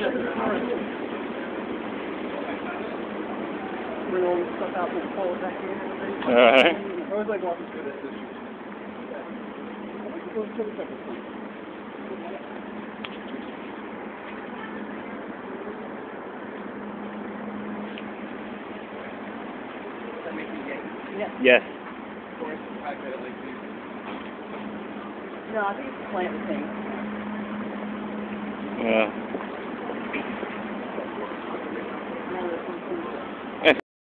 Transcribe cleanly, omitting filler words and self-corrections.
Bring all this stuff out and pull it back in. Alright. I always like walking through this. Yes. No, I think it's the plant thing. Yeah.